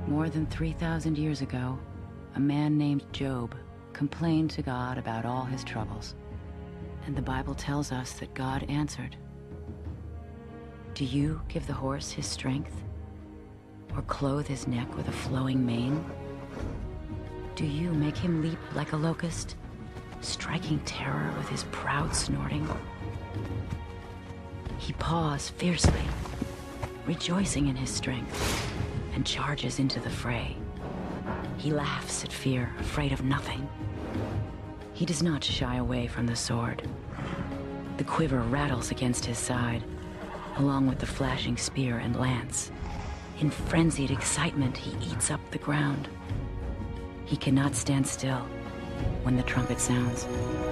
More than 3,000 years ago, a man named Job complained to God about all his troubles. And the Bible tells us that God answered. Do you give the horse his strength? Or clothe his neck with a flowing mane? Do you make him leap like a locust, striking terror with his proud snorting? He paws fiercely, rejoicing in his strength, and charges into the fray. He laughs at fear, afraid of nothing. He does not shy away from the sword. The quiver rattles against his side, along with the flashing spear and lance. In frenzied excitement, he eats up the ground. He cannot stand still when the trumpet sounds.